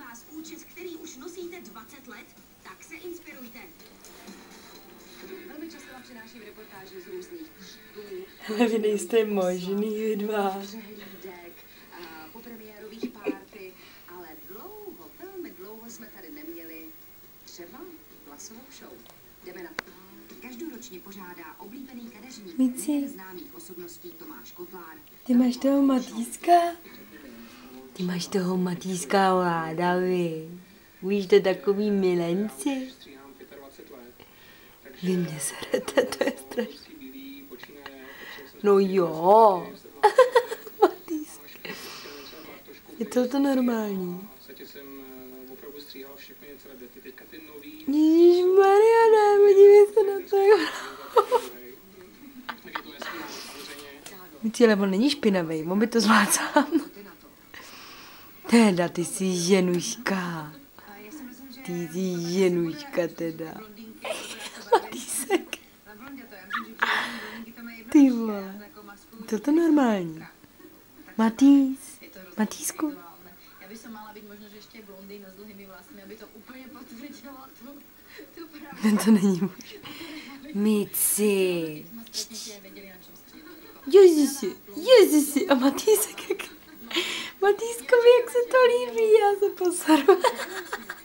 vás účes, který už nosíte 20 let? Tak se inspirujte. Velmi často vám přináším reportáže z různých křtů. Ale vy nejste možný, vy dva. Přehlídek, popremiérových párty, ale velmi dlouho jsme tady neměli třeba hlasovou show. Jdeme na to. Každoročně pořádá oblíbený kadeřník známých osobností Tomáš Kotlár. Ty máš toho Matýska? Ty máš toho Matýska ráda, vy. Víš, to takový milenci. Vy mě serete, to je strašný. No jo. Matýsk. Je to normální? Ježišmarja, ne, podívej se na to. Ale on není špinavý, on by to zvládl sám. Teda, ty jsi ženuška. Ty jsi ženuška teda. Matýsek. Ty vole. To normální. Matýsku. Já bych mála být možná, že ještě blondýna s dlouhými vlasmi, aby to úplně potvrdilo tu pravdu. To není možné. Mici. Ježiši. A Matýsek jak... Matýskovi, jak se to líbí, já se posaru.